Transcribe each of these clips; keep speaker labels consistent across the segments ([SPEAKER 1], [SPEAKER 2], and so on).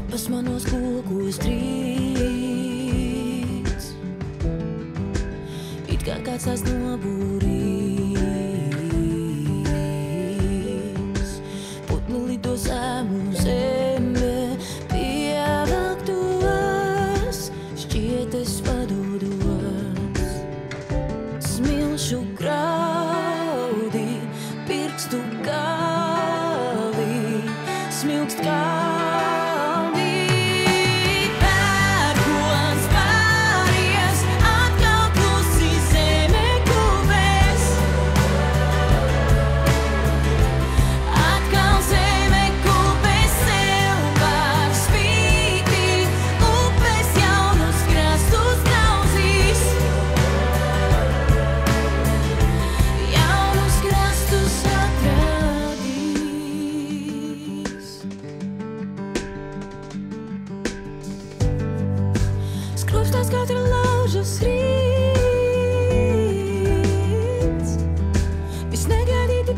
[SPEAKER 1] Lapas manos kokos trīc, it kā kāds tās noburīs. Putni lido zemu zeme, pievelktos, šķiet es padodos. Smilšu graudi, pirkstu gali, smilkst kalni. Pērkons pāries, atkal klusi zeme kubēs. Atkal zeme kubēs, silvāk spīti, upes jaunus krastus grauzīs. Jaunus krastus atradīs. Skrubstās katra laužas rīts, viss negaidīti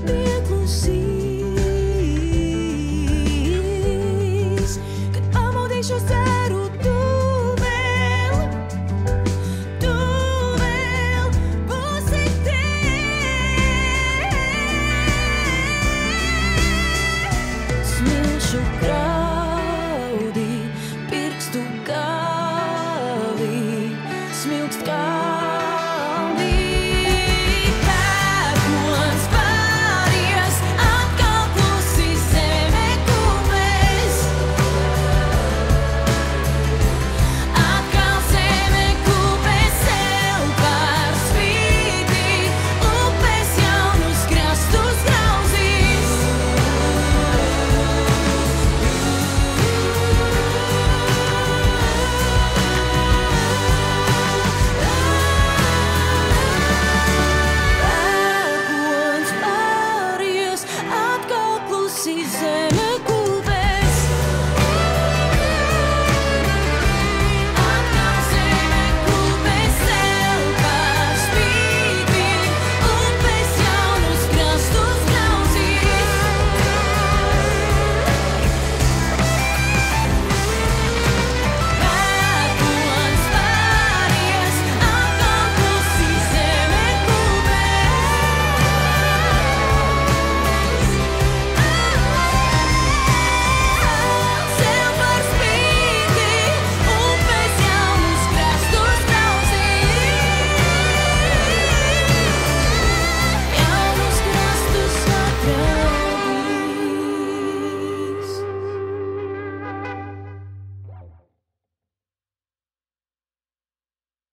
[SPEAKER 1] pieklusīs. Kad pamodīšos ceru, tu vēl būsi te. Smilšu graudi, pirkstu gali, smilkst kā